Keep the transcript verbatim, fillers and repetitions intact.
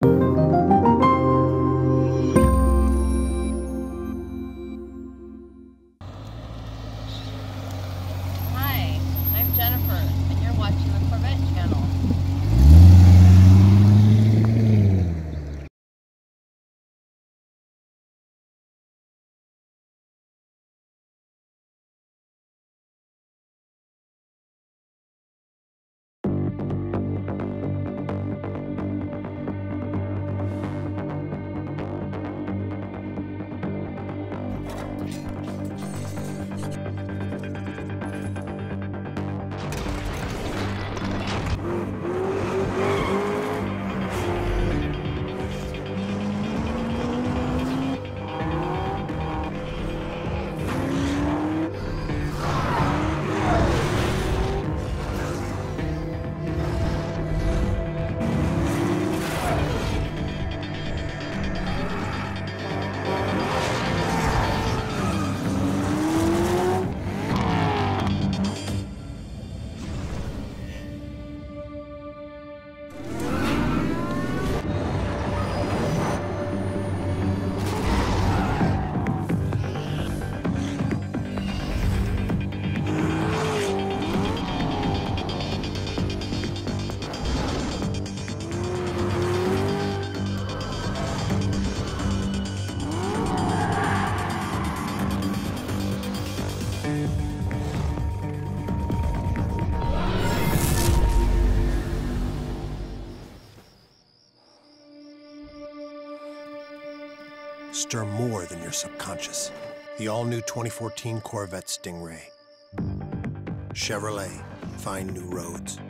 Hi, I'm Jennifer, and you're watching the Corvette channel. Stir more than your subconscious. The all-new twenty fourteen Corvette Stingray. Chevrolet, find new roads.